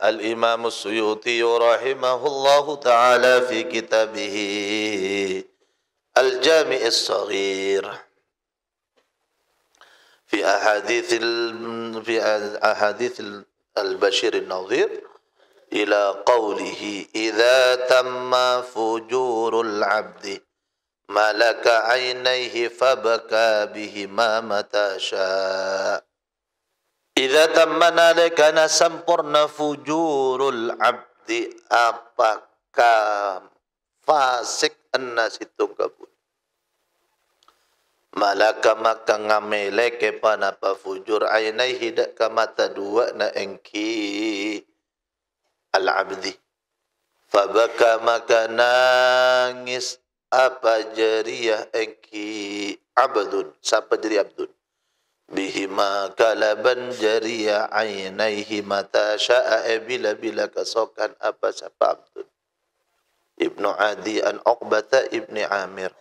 الإمام السيوطي رحمه الله تعالى في كتابه الجامع الصغير في أحاديث البشير النظير إلى قوله إذا تم فجور العبد ملك عينيه فبكى بهما متى شاء. Idza tamma kana sampurna fujurul abdi, apakah fasik annas itu kabun. Malaka maka ngameleke panapa fujur ainai hidak ka mata dua na engki al abdi. Fabaka maka nangis apa jariyah engki abdun, sapa jari abdun. Bihima kalaban jariya ainaihi mata sya'a bila kasokan apa sapa abdun. Ibnu Adi an Uqbata ibni Amir.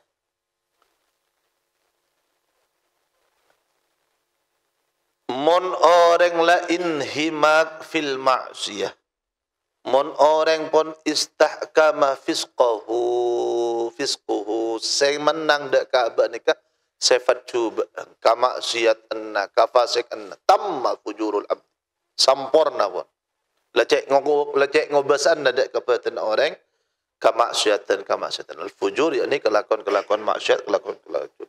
Mon orang lain himak fil ma'siyah. Mon orang pun istahkama fisquhu sing menang dak Ka'bah nikah sifat cuba kamaksiat anna kafasik anna tamma fujurul abd sampurna pun lecek ngobasan dak kepada orang kamaksiatan al fujur yakni kelakuan maksiat kelakuan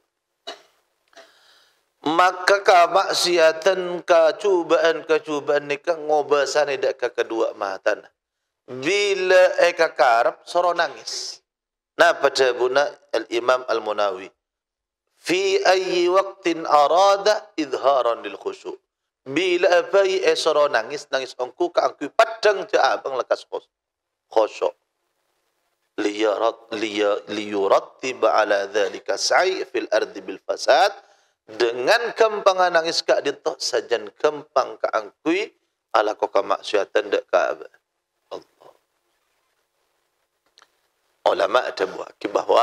maka kamaksiatan kecubaan nikah ngobasan dak ke kedua matan bila kakarap soro nangis nah pada buna al Imam al Munawi fi ayyi waqtin arada idharan lil khusyu' bila bai esoro nangis ongku ka angku padang te abang lekas khusyuk liyurattib ala dhalika sa'i fil ardi bil fasad dengan kempangan nangis ka dinto sajan kempang ka angkui ala ko ka maksiatan dak ka Allah. Ulama ada buat bahwa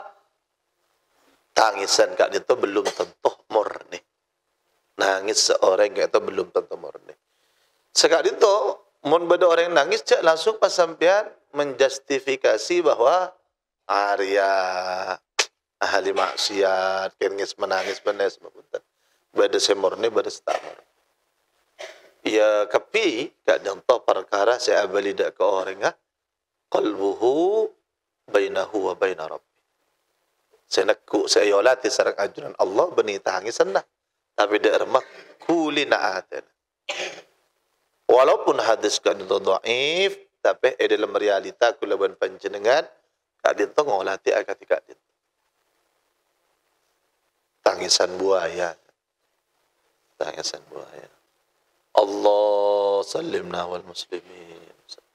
tangisan kak itu belum tentu murni. Nangis seorang kak itu belum tentu murni. Sekali itu, mun beda orang nangis, cak langsung pas sampean menjustifikasi bahwa Arya ahli maksiat, kengis menangis benes mapunten. Beda semurni, beda setamur. Ya kapi kak contoh perkara saya abalidak ke orang qalbuhu bainahu wa baina rabb. Saya yolati sarang ajuran Allah beni tangi senah tapi dak remak kulina aten walaupun hadis kan itu dhaif tapi dalam realita kulaban panjenengan kadin to ngolati akati kadin tangisan buaya Allah sallimna wal muslimin.